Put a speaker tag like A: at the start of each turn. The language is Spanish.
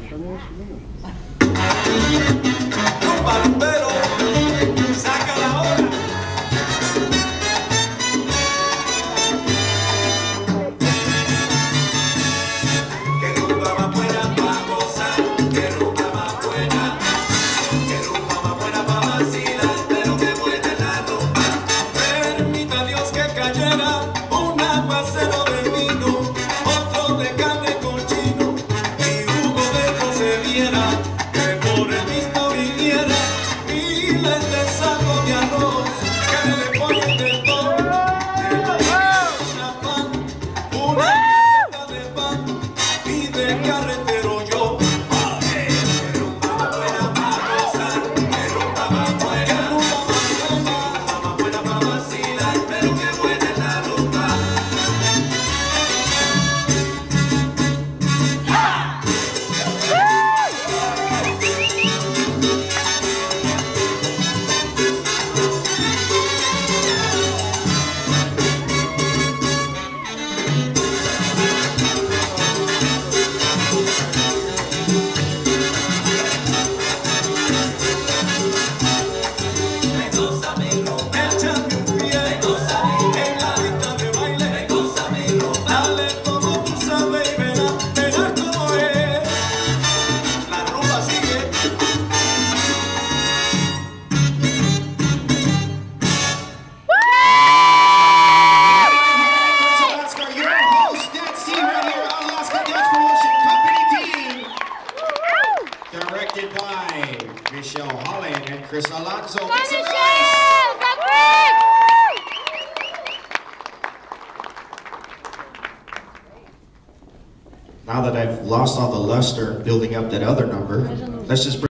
A: Rumbero, saca la hora. Que rumba más buena pa' gozar, que rumba más buena, que rumba más buena pa' vacilar, pero que buena la rumba. Permita Dios que cayera un aguacero de vino, otro de carne cochino y jugo de se viera, que por el mismo viniera miles de sacos de arroz, que le ponen de todo, una carreta de pan y de carretero yo. Oye, que rumba más buena pa' gozar, que rumba más buena, pa' vacilar, pero que buena es la rumba.
B: Directed by Michelle Holland and Chris Alonso. Now that I've lost all the luster building up that other number, let's just